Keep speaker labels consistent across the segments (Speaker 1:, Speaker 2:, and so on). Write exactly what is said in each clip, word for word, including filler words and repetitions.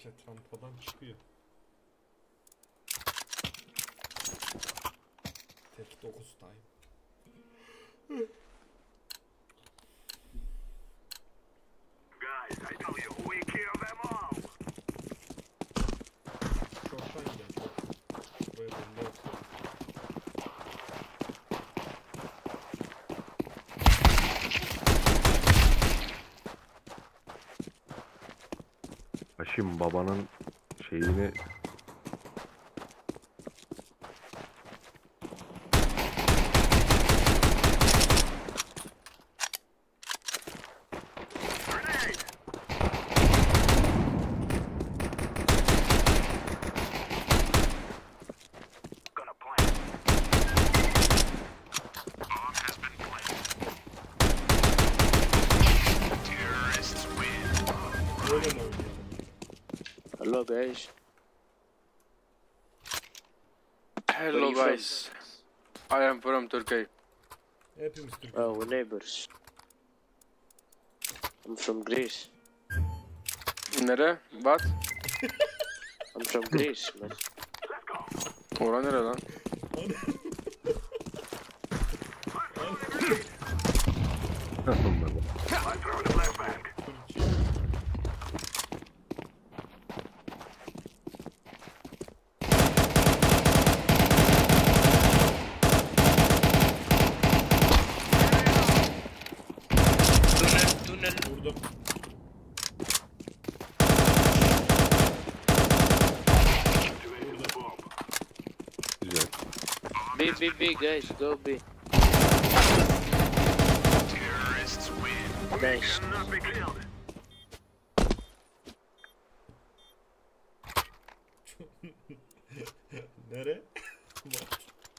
Speaker 1: Roket rampadan çıkıyor. Tek dokuz time.
Speaker 2: Guys, I tell you, we kill them all.
Speaker 1: Şorttan gidelim. Şort. Böyle belli olsun.
Speaker 3: Haşim babanın şeyini
Speaker 1: Böyle mi oynayalım?
Speaker 4: Hello guys.
Speaker 5: Hello guys. I am from Turkey.
Speaker 1: Hepimiz Türk.
Speaker 4: Oh, we're neighbors. I'm from Greece.
Speaker 5: Nere? What?
Speaker 4: I'm from Greece, man.
Speaker 5: Ora nere lan?
Speaker 6: Tünel.
Speaker 1: Vurdum.
Speaker 3: güzel.
Speaker 4: B, B, B, guys, go B. Nice.
Speaker 1: Nere? Bak.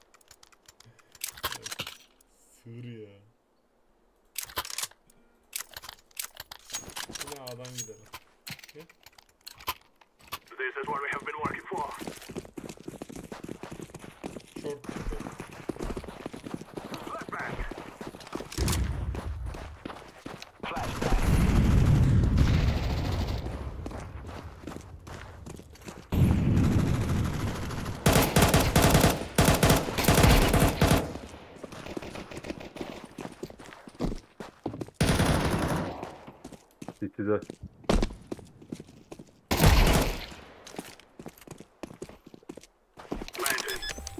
Speaker 1: Sığır ya. Yine A'dan gidelim. Ne?
Speaker 2: This is what we have been working for.
Speaker 1: Short.
Speaker 2: Flashbang.
Speaker 3: City'de.
Speaker 2: Planted.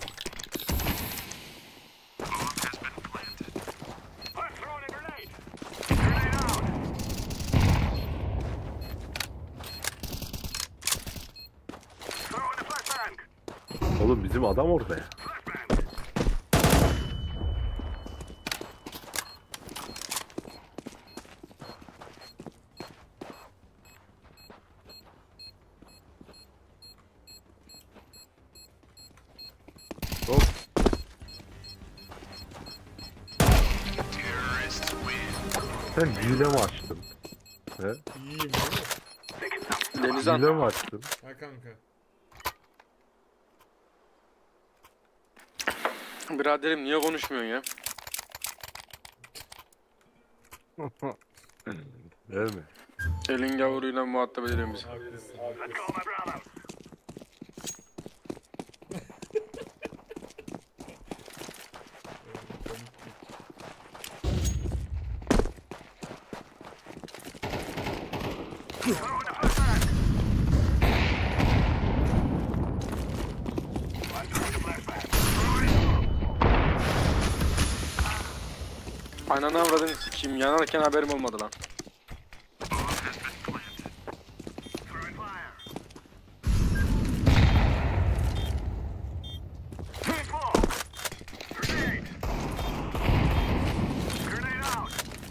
Speaker 2: Bomb has been planted. I'm throwing a grenade. Grenade out. Throwing a flashbang.
Speaker 3: Oğlum bizim adam orada ya.
Speaker 2: Flashbang.
Speaker 3: Hop.
Speaker 2: Terrorists win.
Speaker 3: Sen hile mi açtın? He?
Speaker 1: İyiyim değil mi?
Speaker 5: Denizhan.
Speaker 3: Hile mi açtın?
Speaker 1: Ha kanka.
Speaker 5: Biraderim niye konuşmuyorsun ya?
Speaker 3: Değil mi?
Speaker 5: Elin gavuruyla muhatap edelim biz.
Speaker 1: Haklısın.
Speaker 2: Let's go, my brother. Throwing a flashbang. I'm throwing a flashbang.
Speaker 5: Ananı avradını sikeyim. Yanarken haberim olmadı lan.
Speaker 2: Throwing fire. Grenade. Grenade out.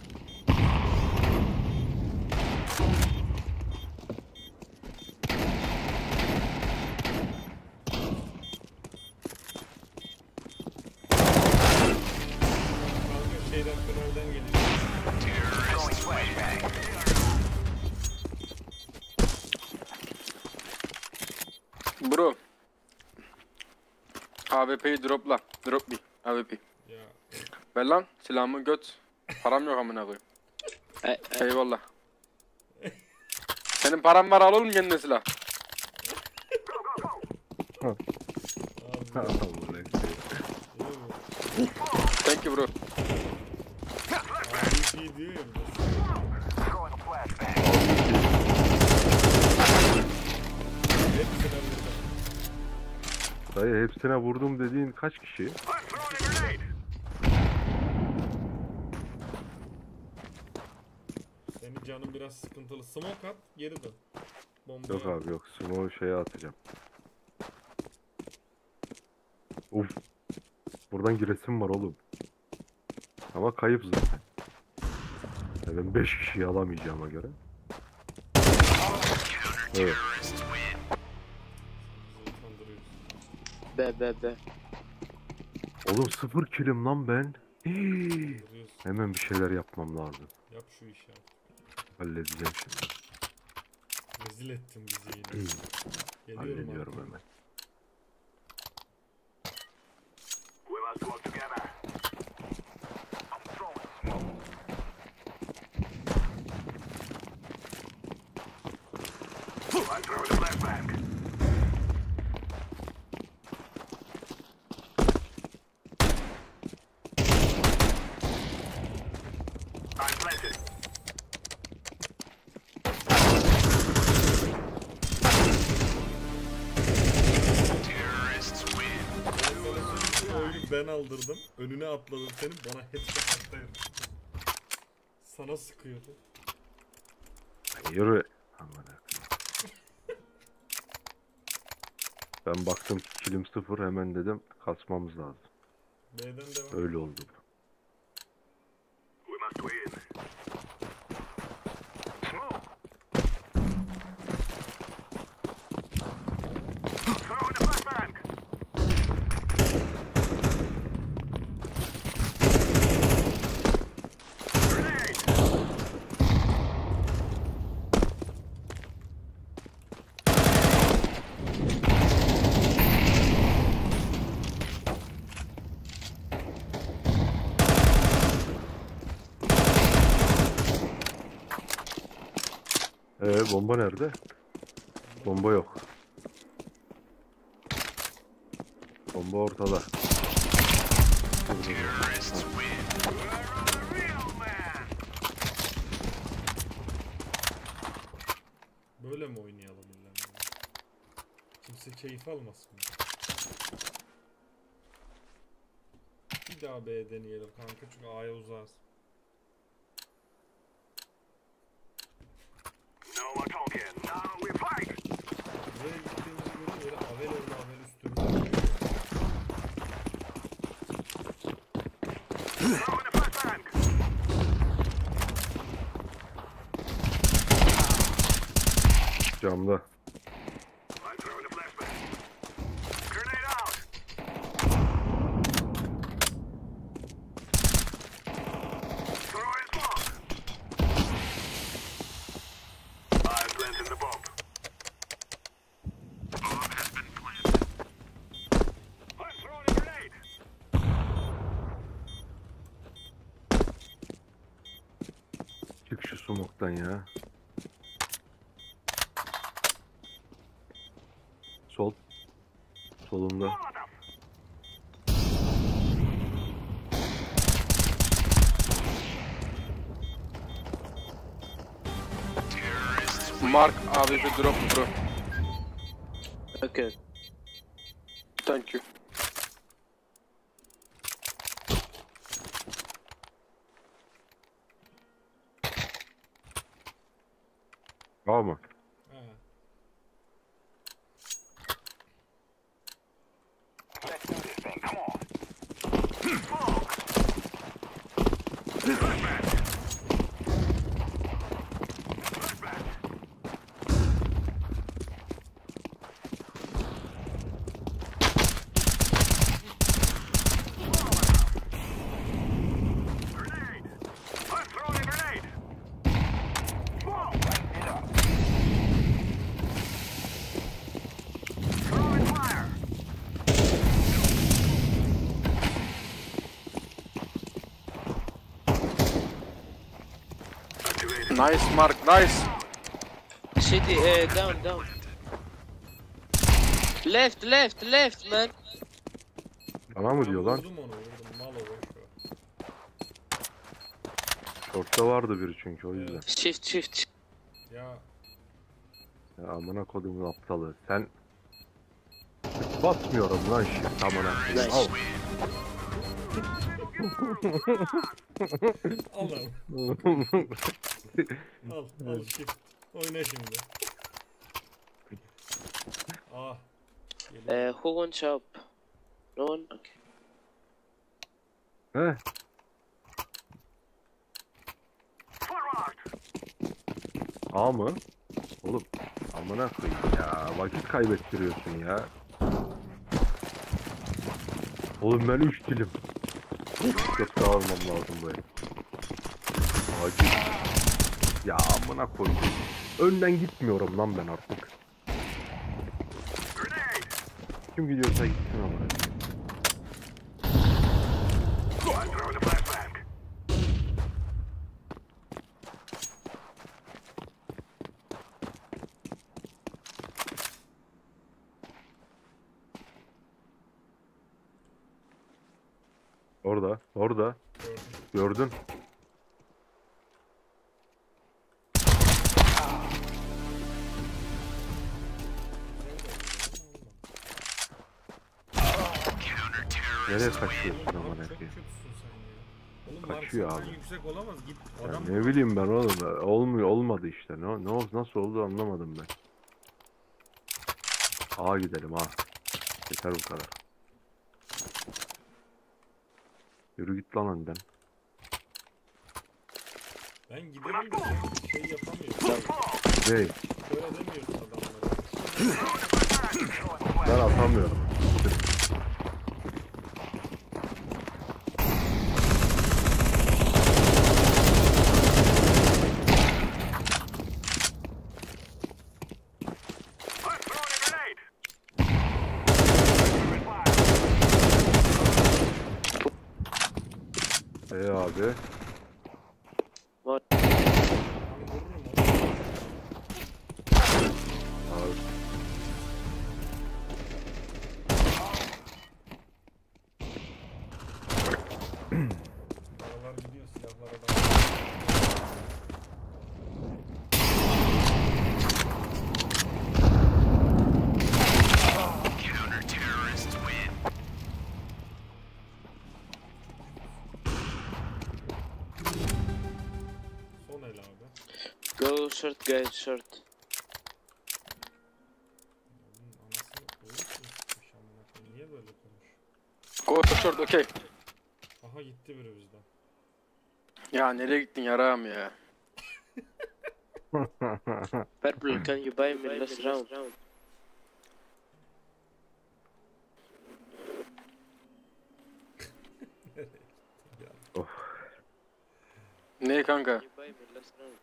Speaker 1: Kanka şeyden tünelden geliyor.
Speaker 2: Going flashbang.
Speaker 5: Bro. A W P'yi dropla. Drop bir. A W P.
Speaker 1: Ya.
Speaker 5: Ver lan silahımı göt. Param yok amına koyayım.
Speaker 4: I, I,
Speaker 5: Eyvallah. Senin paran var al oğlum kendine silah.
Speaker 3: Amına koyayım.
Speaker 1: İyi mi?
Speaker 5: Thank you bro.
Speaker 1: R P G diyor ya bir de.
Speaker 2: Throwing a flashbang.
Speaker 1: Hepsine vurdum.
Speaker 3: Dayı hepsine vurdum dediğin kaç kişi?
Speaker 2: I'm throwing a grenade.
Speaker 1: Senin canın biraz sıkıntılı. Smoke at, geri dön. Bomba
Speaker 3: Yok abi yok. Sumo şeye atacağım. Uf. Buradan giresim var oğlum. Ama kayıp zaten. Ya ben beş kişiyi alamayacağıma göre. Evet.
Speaker 1: Bizi utandırıyorsun.
Speaker 4: B B B.
Speaker 3: Oğlum sıfır kilim lan ben. Hii.
Speaker 1: Utandırıyorsun.
Speaker 3: Hemen bir şeyler yapmam lazım.
Speaker 1: Yap şu işi abi.
Speaker 3: Halledeceğim şimdi.
Speaker 1: Rezil ettin bizi yine. Geliyorum
Speaker 3: Hallediyorum
Speaker 1: abi.
Speaker 3: hemen.
Speaker 2: We must work together. I'm throwing smoke. I'm throwing a flashbang. I'm planted. Terrorists win.
Speaker 1: Ben sana şimdi bu oyunu ben aldırdım. Önüne atladım senin. Bana headshot attı. Sana sıkıyordu.
Speaker 3: Yürü. Aman akıllı. Ben baktım kilim sıfır hemen dedim kasmamız lazım.
Speaker 1: B'den devam.
Speaker 3: Öyle oldu.
Speaker 2: We must win. Smoke. Throwing a flashbang. Grenade.
Speaker 3: Ee bomba nerede? Bomba yok. Bomba ortada.
Speaker 2: Terrorists win. We're a real man.
Speaker 1: Böyle mi oynayalım illa? Kimse keyif almasın. Bir daha B deneyelim kanka çünkü A'ya uzağız.
Speaker 2: No more talking. Now we fight.
Speaker 1: Buraya gittiğimizi görüyor böyle avel oldu avel üstümüzde.
Speaker 2: Throwing a flashbang.
Speaker 3: Camda.
Speaker 2: I'm throwing a flashbang. Grenade out. Throwing smoke. I'm planting the bomb. Bomb has been planted. I'm throwing a grenade.
Speaker 3: Çık şu sumuktan ya. Sol. Solunda.
Speaker 2: Molotov.
Speaker 5: Mark abi bir drop bro.
Speaker 4: Okay.
Speaker 5: Thank you.
Speaker 3: Tamam mı?
Speaker 1: Ha.
Speaker 2: Let's do this thing. Come on. Smoke. Flashbang. Flashbang. Grenade. I'm throwing a grenade. Smoke. Light it up. Throwing fire. Activated.
Speaker 5: Nice Mark, nice.
Speaker 4: City, uh, down, down. Left, left, left, man.
Speaker 3: Bana mı
Speaker 1: Ben
Speaker 3: diyor lan?
Speaker 1: vurdum onu vurdum. Mal o boş ver.
Speaker 3: Short'ta vardı biri çünkü o yüzden.
Speaker 4: Shift shift.
Speaker 1: Ya
Speaker 3: Ya amına kodumun aptalı. Sen basmıyorum lan shit amına koyayım. Al.
Speaker 1: al abi. Al al shift. Oyna şimdi. Ah. Geliyor.
Speaker 4: Uh, who wants up? No one? Okay.
Speaker 3: Heh.
Speaker 2: Forward.
Speaker 3: A mı? Oğlum amına koyayım ya. Vakit kaybettiriyorsun ya. Oğlum ben üç dilim. Çok daha almam lazım böyle. Acil. Ya amına koyayım. Önden gitmiyorum lan ben artık.
Speaker 2: Grenade.
Speaker 3: Kim gidiyorsa gitsin amına.
Speaker 2: I'm throwing the flashbang.
Speaker 3: Orada, orada. Gördün. Nereye kaçıyorsun
Speaker 1: Oğlum,
Speaker 3: amına
Speaker 1: çok
Speaker 3: koyayım?
Speaker 1: kötüsün sen ya. Oğlum
Speaker 3: Kaçıyor
Speaker 1: Mark senden
Speaker 3: abi.
Speaker 1: yüksek olamaz. Git
Speaker 3: Ya
Speaker 1: adam.
Speaker 3: ne bileyim ben oğlum. Olmuyor, olmadı işte. Ne, ne oldu, nasıl oldu anlamadım ben. A gidelim ha. Yeter bu kadar. Yürü git lan önden.
Speaker 1: Ben giderim de sen şey yapamıyorum.
Speaker 3: Ne?
Speaker 1: Böyle demiyorsun adamlara.
Speaker 3: Ben atamıyorum.
Speaker 2: I'm throwing a grenade.
Speaker 3: E abi.
Speaker 4: What?
Speaker 1: Ben vururum onu.
Speaker 3: Abi.
Speaker 1: Paralar gidiyor silahlar adam. Son el abi.
Speaker 4: Go short, guys, short.
Speaker 1: Onun anasını oğlum sıkmış amına koyayım. Niye böyle konuş?
Speaker 5: Go short okey.
Speaker 1: Aha gitti biri bizden.
Speaker 5: Ya nereye gittin yarağım ya?
Speaker 4: Purple, can you buy me last round?
Speaker 5: Ne kanka?
Speaker 4: Can you buy me last round?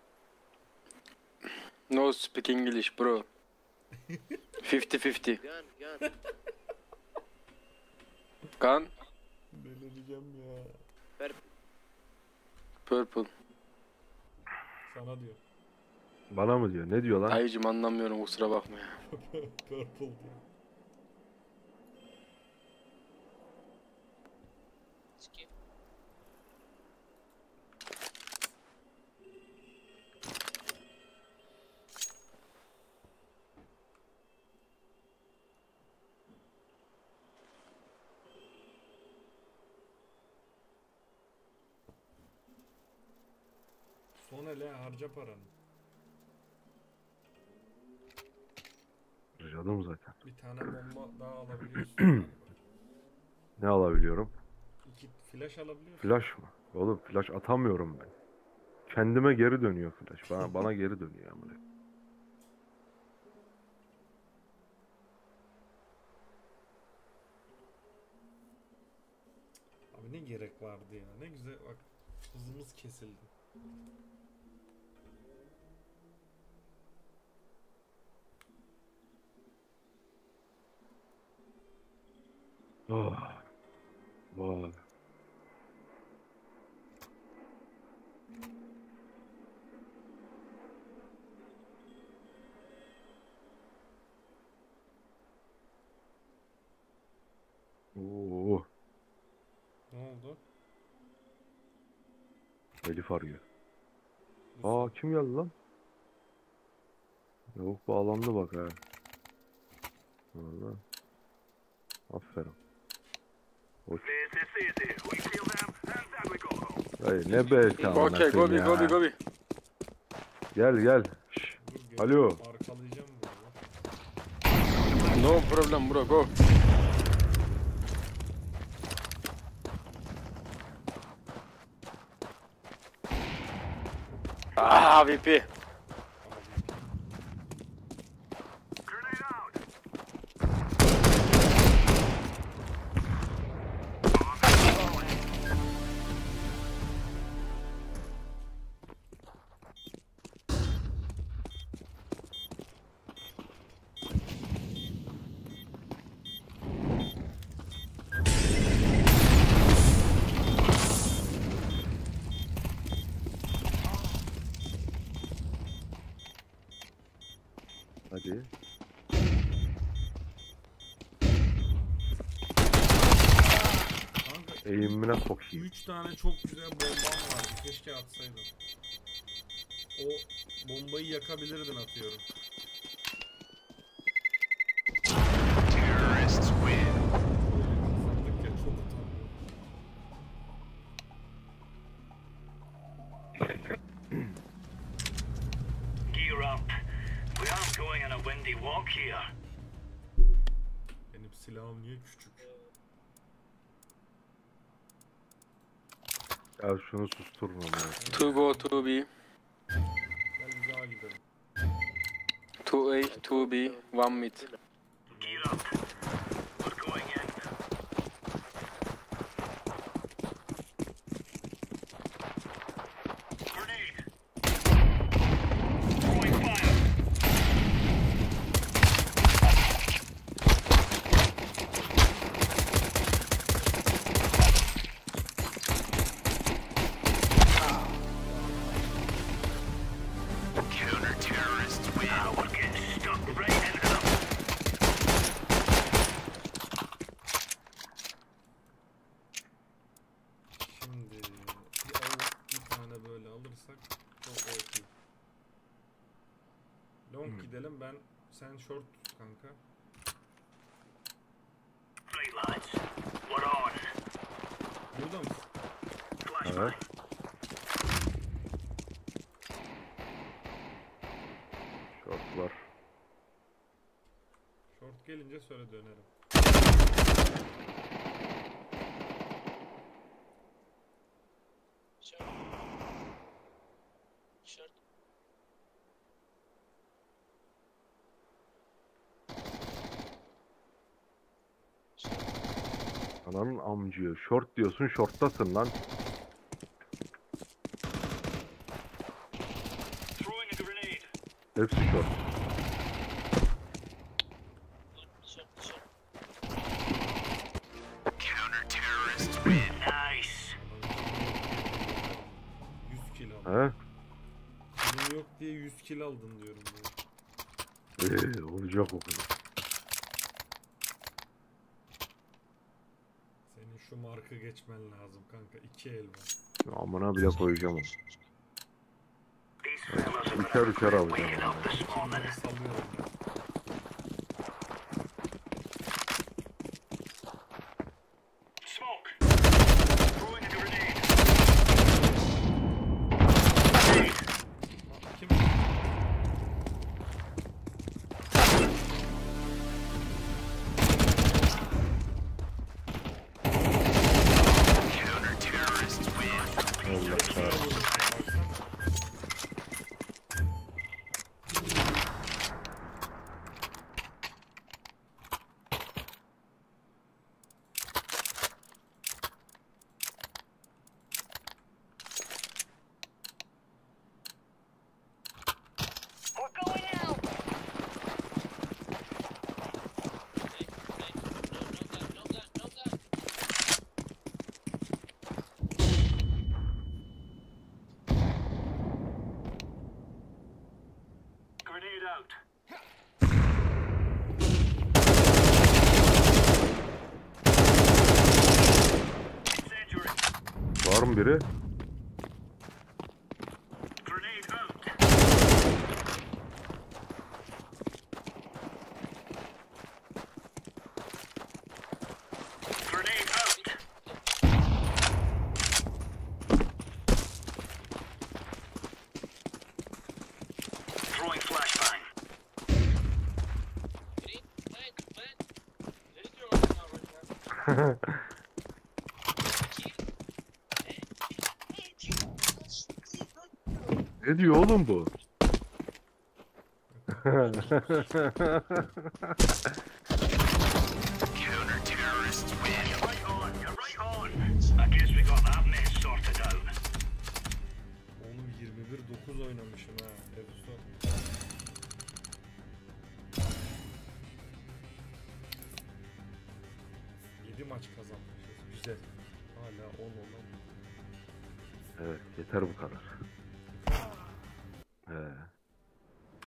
Speaker 5: No speak English bro. fifty fifty.
Speaker 4: Gun, gun.
Speaker 5: Gun,
Speaker 1: Delireceğim ya.
Speaker 5: purple.
Speaker 1: Sana diyor.
Speaker 3: Bana mı diyor? Ne diyor lan?
Speaker 5: Dayıcım anlamıyorum kusura bakma ya.
Speaker 1: Purple diyor.
Speaker 4: Skip.
Speaker 1: Son ele harca paranı.
Speaker 3: Harcadım zaten.
Speaker 1: Bir tane bomba daha alabiliyorsun galiba.
Speaker 3: Ne alabiliyorum?
Speaker 1: İki flash alabiliyorsun.
Speaker 3: Flash mı? Oğlum flash atamıyorum ben. Kendime geri dönüyor flash. Bana, bana geri dönüyor amına.
Speaker 1: Abi ne gerek vardı ya. Ne güzel bak hızımız kesildi.
Speaker 3: Oh. Vay. Oo. Elif arıyor. Aa kim geldi lan? Yok bağlandı bak ha. Valla. Aferin. Hoş.
Speaker 2: This is easy. We kill them and then we go home.
Speaker 3: Hayır ne be amına
Speaker 5: Okay,
Speaker 3: koyayım
Speaker 5: Gobi,
Speaker 3: ya.
Speaker 5: Gobi, Gobi.
Speaker 3: Gel gel. Şş,
Speaker 1: Dur, gel.
Speaker 3: Alo.
Speaker 1: Arkalayacağım böyle.
Speaker 5: No problem bro, go. Ah, V P.
Speaker 2: Grenade out.
Speaker 3: Hadi.
Speaker 1: Kanka
Speaker 3: Eğimine sokayım.
Speaker 1: üç tane çok güzel bombam vardı. Keşke atsaydım. O bombayı yakabilirdin atıyorum.
Speaker 2: Terrorists win.
Speaker 1: Kazandık ya çok utandım.
Speaker 2: Gear up. We aren't going on a windy walk here.
Speaker 1: Benim silahım niye küçük?
Speaker 3: Ya şunu susturun ama.
Speaker 5: Two go, two B.
Speaker 1: Gel biz A gidelim.
Speaker 5: Two A, two B, one mid.
Speaker 2: Gear up. We're going in. Grenade. Throwing fire. Counter-terrorists win. Now we're getting stuck right into them.
Speaker 1: Şimdi bir alıp bir tane böyle alırsak çok okey. Long gidelim, ben sen short tut kanka.
Speaker 2: Right, lads. We're on.
Speaker 1: Burada mısın?
Speaker 3: Evet. Short var.
Speaker 1: Short gelince söyle dönerim.
Speaker 4: Short. Short.
Speaker 3: Ananın amcığı. Short diyorsun, shorttasın lan.
Speaker 2: Throwing a grenade.
Speaker 3: Hepsi short.
Speaker 4: Short. Short.
Speaker 2: Counter-terrorists win. Nice.
Speaker 1: yüz kill aldım.
Speaker 3: He?
Speaker 1: Senin yok diye yüz kill aldın diyorum ya.
Speaker 3: Eee olacak o kadar.
Speaker 1: Senin şu markı geçmen lazım kanka. İki el var.
Speaker 3: Amına bile koyacağım onu.
Speaker 2: These fellas have
Speaker 3: Üçer üçer alacağım
Speaker 2: waking
Speaker 3: onu.
Speaker 2: up this morning.
Speaker 1: Bunları salıyorum ben.
Speaker 2: Smoke. Throwing a grenade. Grenade.
Speaker 1: Ha, kim?
Speaker 2: Counter-terrorists win.
Speaker 3: Allah kahretsin.
Speaker 2: We're going out.
Speaker 4: No gun, no gun, no gun.
Speaker 2: Grenade out. Incendiary.
Speaker 3: Var mı biri? Ne diyor oğlum bu?
Speaker 2: Counter-terrorists win. You're right on, you're right on. I guess we got that mess sorted out.
Speaker 1: Oğlum yirmi bir dokuz oynamışım ha. Efso. yedi maç kazanmışız. Güzel. Hala on olan.
Speaker 3: Evet yeter bu kadar. He.